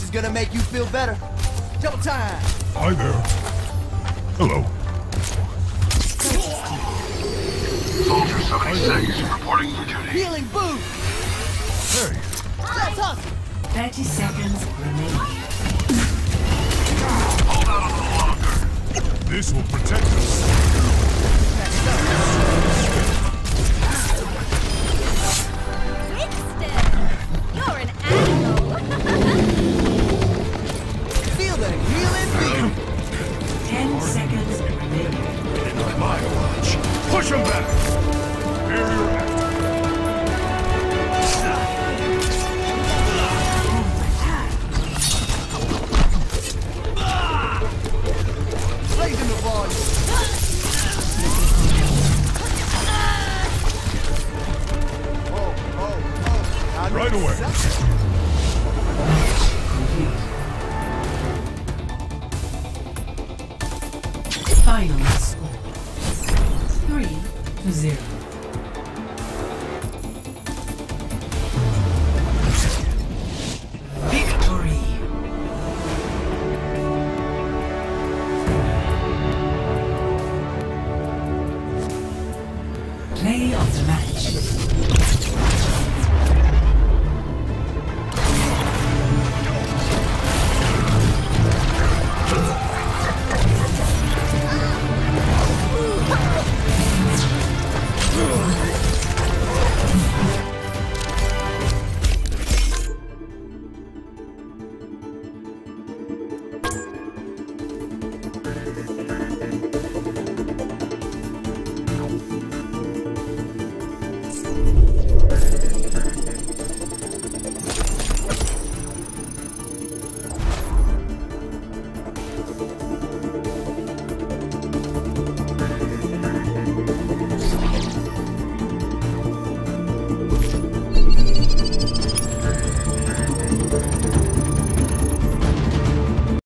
is gonna make you feel better. Double time. Hi there. Hello. Soldier 76 reporting for duty. Healing boost. Hey. Let's hustle. 30 seconds remaining. Hold out a little longer. This will protect us. Winston! You're an animal! Feel the healing beat. 10 seconds remaining. My watch. Push him back. Barrier active. Raising the volume. Right away. Final score 3-0.